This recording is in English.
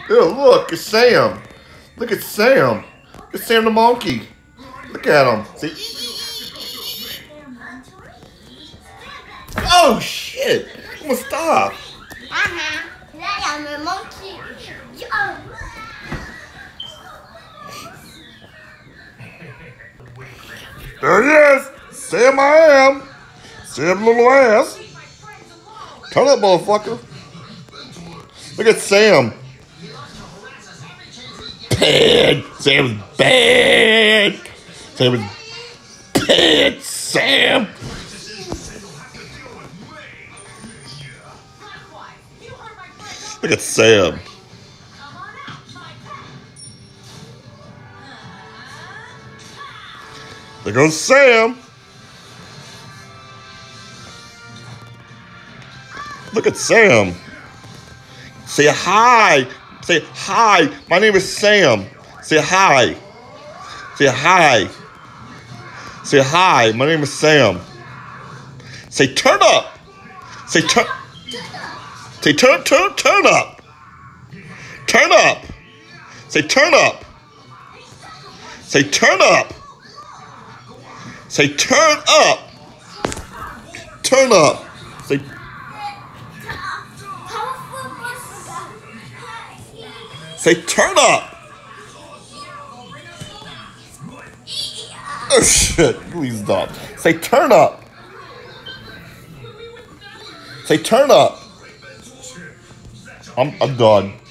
Ew, look, it's Sam. Look at Sam. It's Sam the monkey. Look at him. See? Oh, shit. I'm gonna stop. I'm a monkey. There he is. Sam I am. Sam little ass. Turn up, motherfucker. Look at Sam. Bad. Sam's bad. Sam is bad. Sam. Look at Sam. There goes Sam. Look at Sam. Say hi. Say hi. My name is Sam. Say hi. Say hi. Say hi. My name is Sam. Say turn up. Say turn. Say turn up. Turn up. Say turn up. Say turn up. Say turn up. Turn up. Say. Say turn up. Oh shit! Please stop. Say turn up. Say turn up. I'm done.